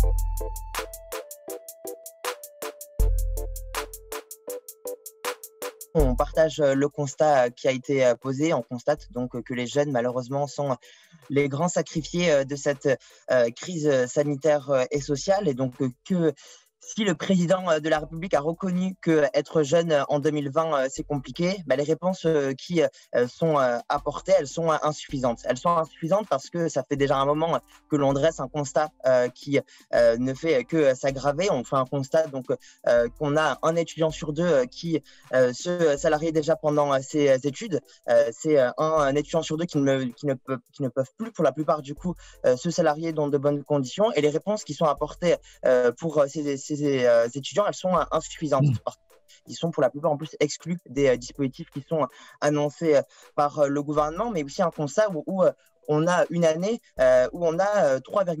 On partage le constat qui a été posé. On constate donc que les jeunes, malheureusement, sont les grands sacrifiés de cette crise sanitaire et sociale. Et donc que si le président de la République a reconnu qu'être jeune en 2020, c'est compliqué, les réponses qui sont apportées, elles sont insuffisantes. Elles sont insuffisantes parce que ça fait déjà un moment que l'on dresse un constat qui ne fait que s'aggraver. On fait un constat donc qu'on a un étudiant sur deux qui se salarie déjà pendant ses études. C'est un étudiant sur deux qui ne peuvent plus, pour la plupart du coup, se salarier dans de bonnes conditions. Et les réponses qui sont apportées pour ces étudiants, elles sont insuffisantes. Ils sont pour la plupart en plus exclus des dispositifs qui sont annoncés par le gouvernement, mais aussi un constat où on a une année où on a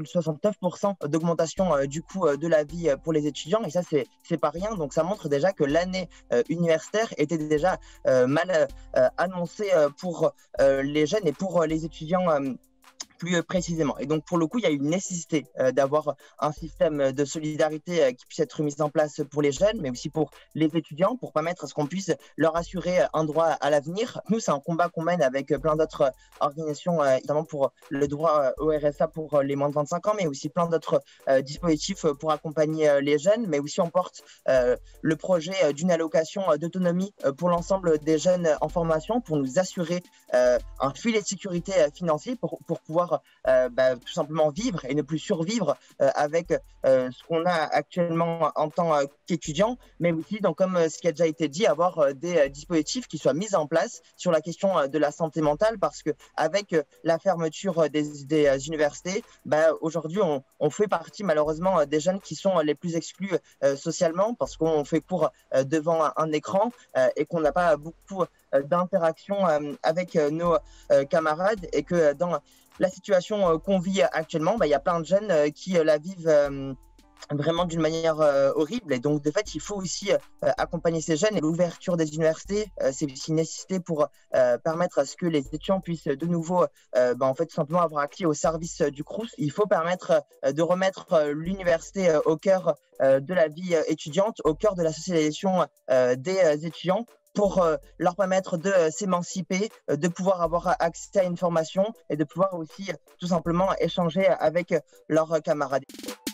3,69% d'augmentation du coût de la vie pour les étudiants, et ça c'est pas rien. Donc ça montre déjà que l'année universitaire était déjà mal annoncée pour les jeunes et pour les étudiants plus précisément. Et donc, pour le coup, il y a une nécessité d'avoir un système de solidarité qui puisse être mis en place pour les jeunes, mais aussi pour les étudiants, pour permettre à ce qu'on puisse leur assurer un droit à l'avenir. Nous, c'est un combat qu'on mène avec plein d'autres organisations, notamment pour le droit au RSA pour les moins de 25 ans, mais aussi plein d'autres dispositifs pour accompagner les jeunes. Mais aussi, on porte le projet d'une allocation d'autonomie pour l'ensemble des jeunes en formation, pour nous assurer un filet de sécurité financier pour pouvoir tout simplement vivre et ne plus survivre avec ce qu'on a actuellement en tant qu'étudiant, mais aussi, donc, comme ce qui a déjà été dit, avoir des dispositifs qui soient mis en place sur la question de la santé mentale, parce qu'avec la fermeture des universités, aujourd'hui, on fait partie malheureusement des jeunes qui sont les plus exclus socialement, parce qu'on fait cours devant un écran et qu'on n'a pas beaucoup d'interaction avec nos camarades, et que dans la situation qu'on vit actuellement, il y a plein de jeunes qui la vivent vraiment d'une manière horrible. Et donc, de fait, il faut aussi accompagner ces jeunes. Et l'ouverture des universités, c'est aussi une nécessité pour permettre à ce que les étudiants puissent de nouveau tout simplement avoir accès au service du Crous. Il faut permettre de remettre l'université au cœur de la vie étudiante, au cœur de la socialisation des étudiants, pour leur permettre de s'émanciper, de pouvoir avoir accès à une formation et de pouvoir aussi tout simplement échanger avec leurs camarades.